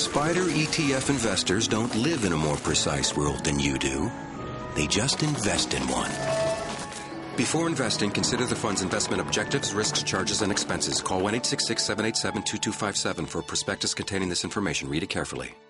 SPDR ETF investors don't live in a more precise world than you do. They just invest in one. Before investing, consider the fund's investment objectives, risks, charges, and expenses. Call 1-866-787-2257 for a prospectus containing this information. Read it carefully.